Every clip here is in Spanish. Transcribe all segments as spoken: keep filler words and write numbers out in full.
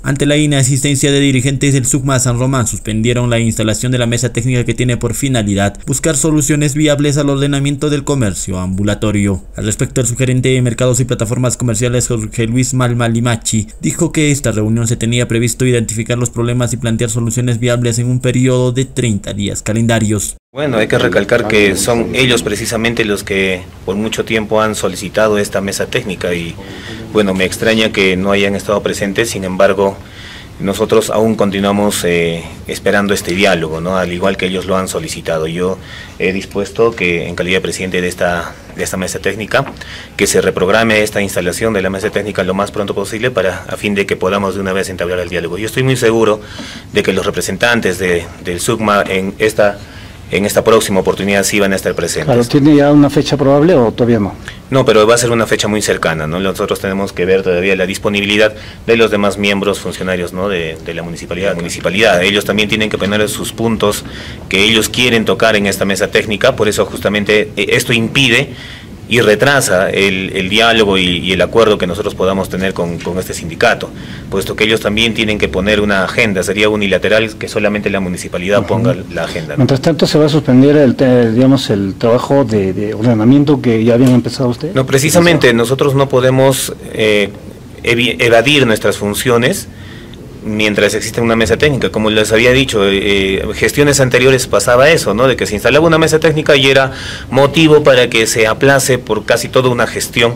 Ante la inasistencia de dirigentes del SUCMA San Román, suspendieron la instalación de la mesa técnica que tiene por finalidad buscar soluciones viables al ordenamiento del comercio ambulatorio. Al respecto, el subgerente de Mercados y Plataformas Comerciales, Jorge Luis Malmalimachi, dijo que esta reunión se tenía previsto identificar los problemas y plantear soluciones viables en un periodo de treinta días calendarios. Bueno, hay que recalcar que son ellos precisamente los que por mucho tiempo han solicitado esta mesa técnica y bueno, me extraña que no hayan estado presentes. Sin embargo, nosotros aún continuamos eh, esperando este diálogo, ¿no? Al igual que ellos lo han solicitado. Yo he dispuesto que en calidad de presidente de esta, de esta mesa técnica, que se reprograme esta instalación de la mesa técnica lo más pronto posible para a fin de que podamos de una vez entablar el diálogo. Yo estoy muy seguro de que los representantes de, del SUCMA en esta en esta próxima oportunidad sí van a estar presentes. Claro, ¿tiene ya una fecha probable o todavía no? No, pero va a ser una fecha muy cercana, ¿no? Nosotros tenemos que ver todavía la disponibilidad de los demás miembros funcionarios, ¿no? de, de la municipalidad. municipalidad. Ellos también tienen que poner sus puntos que ellos quieren tocar en esta mesa técnica, por eso justamente esto impide y retrasa el, el diálogo y, y el acuerdo que nosotros podamos tener con, con este sindicato, puesto que ellos también tienen que poner una agenda. Sería unilateral que solamente la municipalidad uh-huh. ponga la agenda, ¿no? Mientras tanto, ¿se va a suspender el, digamos, el trabajo de, de ordenamiento que ya habían empezado ustedes? No, precisamente nosotros no podemos eh, evadir nuestras funciones mientras existe una mesa técnica. Como les había dicho, eh, gestiones anteriores pasaba eso, ¿no? De que se instalaba una mesa técnica y era motivo para que se aplace por casi toda una gestión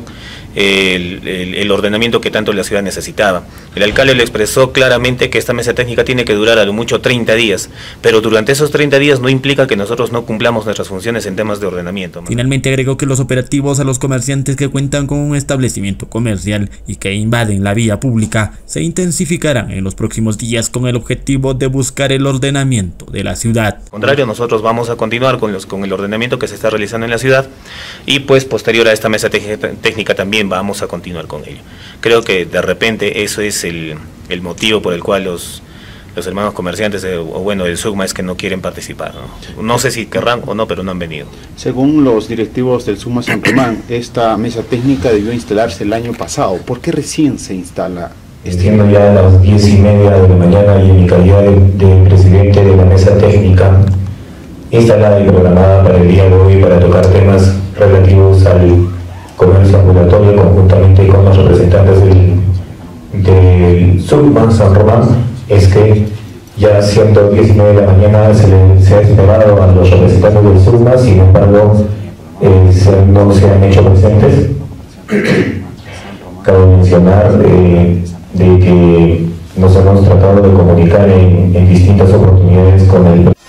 el, el, el ordenamiento que tanto la ciudad necesitaba. El alcalde le expresó claramente que esta mesa técnica tiene que durar a lo mucho treinta días, pero durante esos treinta días no implica que nosotros no cumplamos nuestras funciones en temas de ordenamiento, ¿no? Finalmente agregó que los operativos a los comerciantes que cuentan con un establecimiento comercial y que invaden la vía pública se intensificarán en los próximos días con el objetivo de buscar el ordenamiento de la ciudad. Al contrario, nosotros vamos a continuar con, los, con el ordenamiento que se está realizando en la ciudad y pues posterior a esta mesa técnica también vamos a continuar con ello. Creo que de repente eso es el, el motivo por el cual los, los hermanos comerciantes de, o bueno del SUCMA es que no quieren participar, ¿no? No sé si querrán o no, pero no han venido. Según los directivos del SUCMA San Román, esta mesa técnica debió instalarse el año pasado. ¿Por qué recién se instala? Siendo ya a las diez y media de la mañana y en mi calidad de, de presidente de la mesa técnica instalada y programada para el día de hoy para tocar temas relativos al comercio ambulatorio conjuntamente con los representantes del, del SUCMA San Román, es que ya siendo diez y nueve de la mañana se, le, se ha esperado a los representantes del SUCMA, sin embargo eh, se, no se han hecho presentes. Cabe mencionar eh, de que nos hemos tratado de comunicar en, en distintas oportunidades con el